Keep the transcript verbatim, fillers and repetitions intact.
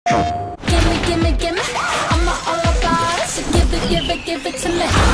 Gimme, gimme, gimme, I'm all about it. So give it, give it, give it to me.